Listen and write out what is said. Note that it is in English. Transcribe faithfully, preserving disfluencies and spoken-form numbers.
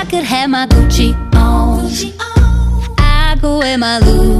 could have my Gucci on, I go wear my Louis